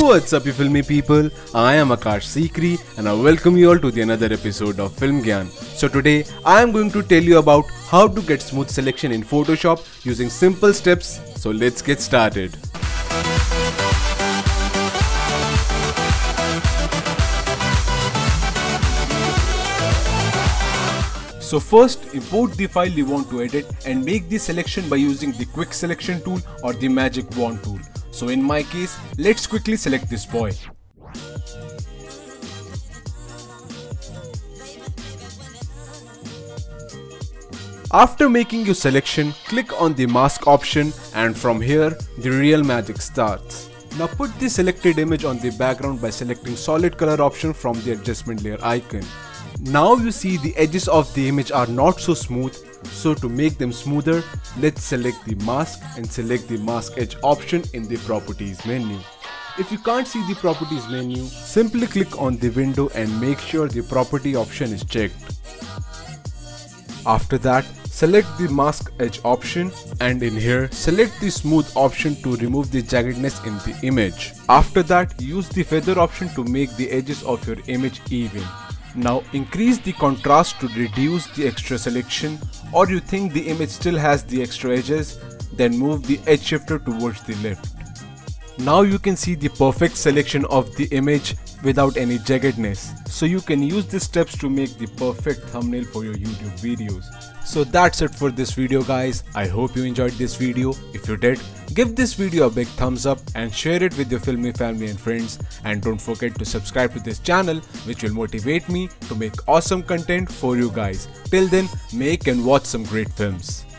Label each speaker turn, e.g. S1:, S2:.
S1: What's up, you filmy people? I am Akash Sikri and I welcome you all to the another episode of Film Gyan. So today I am going to tell you about how to get smooth selection in Photoshop using simple steps. So let's get started. So first, import the file you want to edit and make the selection by using the quick selection tool or the magic wand tool. So in my case, let's quickly select this boy. After making your selection, click on the mask option and from here, the real magic starts. Now put the selected image on the background by selecting solid color option from the adjustment layer icon. Now you see the edges of the image are not so smooth, so to make them smoother, let's select the mask and select the mask edge option in the properties menu. If you can't see the properties menu, simply click on the window and make sure the property option is checked. After that, select the mask edge option and in here select the smooth option to remove the jaggedness in the image. After that, use the feather option to make the edges of your image even. Now increase the contrast to reduce the extra selection, or you think the image still has the extra edges, then move the edge shifter towards the left. Now you can see the perfect selection of the image without any jaggedness. So you can use these steps to make the perfect thumbnail for your YouTube videos. So that's it for this video guys. I hope you enjoyed this video. If you did, give this video a big thumbs up and share it with your filmy family and friends. And don't forget to subscribe to this channel, which will motivate me to make awesome content for you guys. Till then, make and watch some great films.